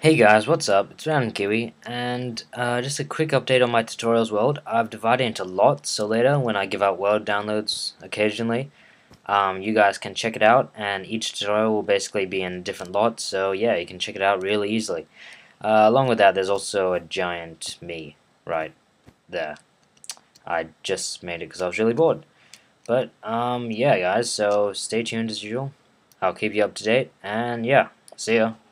Hey guys, what's up? It's Rand0mK1w1, and just a quick update on my tutorials world. I've divided into lots, so later when I give out world downloads occasionally, you guys can check it out, and each tutorial will basically be in a different lot, so yeah, you can check it out really easily. Along with that, there's also a giant me right there. I just made it because I was really bored. But, yeah guys, so stay tuned as usual. I'll keep you up to date, and yeah, see ya.